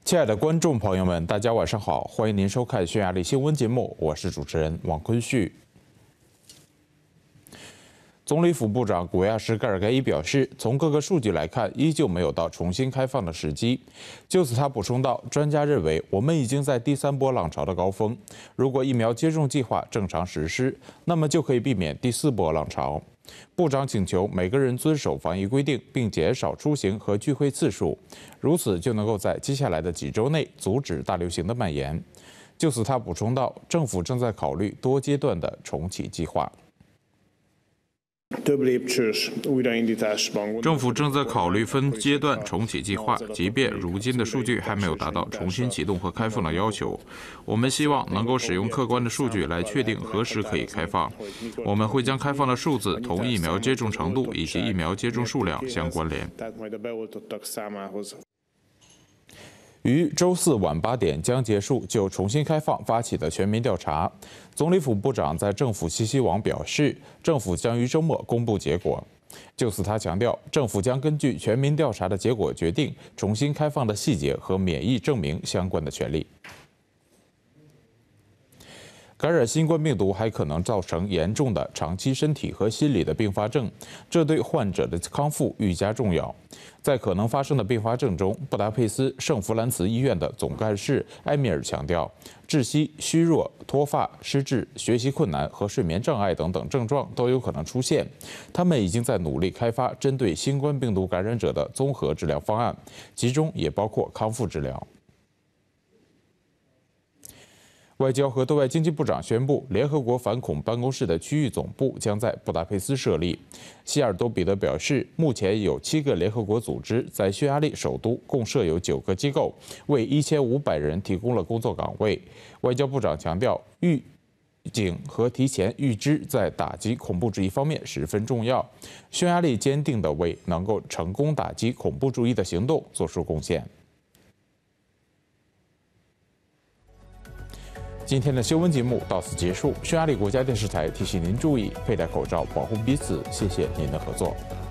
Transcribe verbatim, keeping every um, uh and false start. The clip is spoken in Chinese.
亲爱的观众朋友们，大家晚上好，欢迎您收看匈牙利新闻节目，我是主持人王坤旭。总理府部长古亚什盖尔盖伊表示，从各个数据来看，依旧没有到重新开放的时机。就此，他补充道，专家认为我们已经在第三波浪潮的高峰，如果疫苗接种计划正常实施，那么就可以避免第四波浪潮。部长请求每个人遵守防疫规定，并减少出行和聚会次数，如此就能够在接下来的几周内阻止大流行的蔓延。就此，他补充道，政府正在考虑多阶段的重启计划。 政府正在考虑分阶段重启计划，即便如今的数据还没有达到重新启动和开放的要求，我们希望能够使用客观的数据来确定何时可以开放。我们会将开放的数字同疫苗接种程度以及疫苗接种数量相关联。 于周四晚八点将结束就重新开放发起的全民调查。总理府部长在政府信息网表示，政府将于周末公布结果。就此，他强调，政府将根据全民调查的结果决定重新开放的细节和免疫证明相关的权利。 感染新冠病毒还可能造成严重的长期身体和心理的并发症，这对患者的康复愈加重要。在可能发生的并发症中，布达佩斯圣弗兰茨医院的总干事埃米尔强调，窒息、虚弱、脱发、失智、学习困难和睡眠障碍等等症状都有可能出现。他们已经在努力开发针对新冠病毒感染者的综合治疗方案，其中也包括康复治疗。 外交和对外经济部长宣布，联合国反恐办公室的区域总部将在布达佩斯设立。希尔多彼得表示，目前有七个联合国组织在匈牙利首都共设有九个机构，为一千五百人提供了工作岗位。外交部长强调，预警和提前预知在打击恐怖主义方面十分重要。匈牙利坚定地为能够成功打击恐怖主义的行动做出贡献。 今天的新闻节目到此结束。匈牙利国家电视台提醒您注意佩戴口罩，保护彼此。谢谢您的合作。